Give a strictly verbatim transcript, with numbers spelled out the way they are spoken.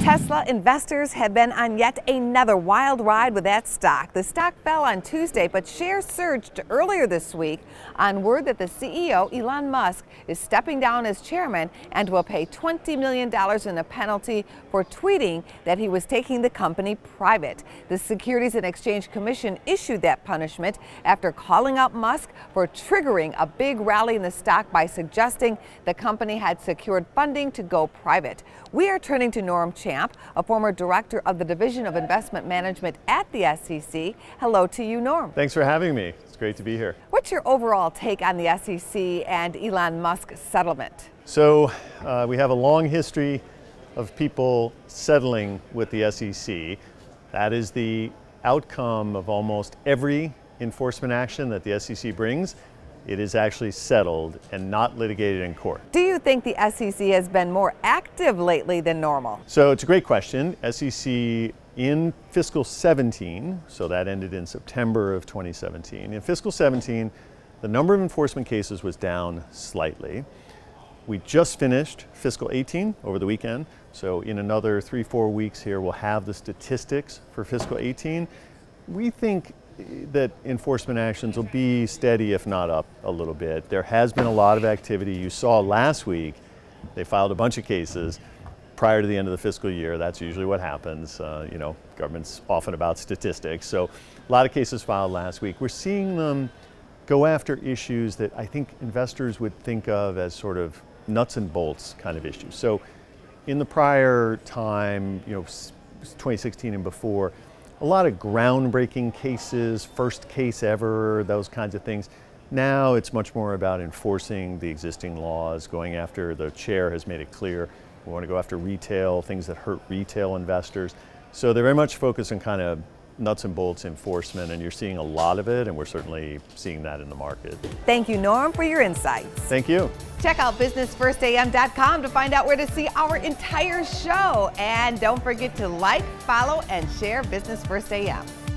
Tesla investors have been on yet another wild ride with that stock. The stock fell on Tuesday, but shares surged earlier this week on word that the C E O, Elon Musk, is stepping down as chairman and will pay twenty million dollars in a penalty for tweeting that he was taking the company private. The Securities and Exchange Commission issued that punishment after calling out Musk for triggering a big rally in the stock by suggesting the company had secured funding to go private. We are turning to Norm Champ, a former director of the Division of Investment Management at the S E C. Hello to you, Norm. Thanks for having me. It's great to be here. What's your overall take on the S E C and Elon Musk settlement? So uh, we have a long history of people settling with the S E C. That is the outcome of almost every enforcement action that the S E C brings. It is actually settled and not litigated in court. Do you think the S E C has been more active lately than normal? So it's a great question. S E C in fiscal seventeen, so that ended in September of twenty seventeen. In fiscal seventeen, the number of enforcement cases was down slightly. We just finished fiscal eighteen over the weekend, so in another three, four weeks here, we'll have the statistics for fiscal eighteen. We think that enforcement actions will be steady, if not up a little bit. There has been a lot of activity. You saw last week, they filed a bunch of cases prior to the end of the fiscal year. That's usually what happens. Uh, you know, government's often about statistics. So a lot of cases filed last week. We're seeing them go after issues that I think investors would think of as sort of nuts and bolts kind of issues. So in the prior time, you know, twenty sixteen and before, a lot of groundbreaking cases, first case ever, those kinds of things. Now it's much more about enforcing the existing laws, going after, the chair has made it clear, we want to go after retail, things that hurt retail investors. So they're very much focused on kind of nuts and bolts enforcement, and you're seeing a lot of it, and we're certainly seeing that in the market. Thank you, Norm, for your insights. Thank you. Check out business first A M dot com to find out where to see our entire show. And don't forget to like, follow, and share Business First A M.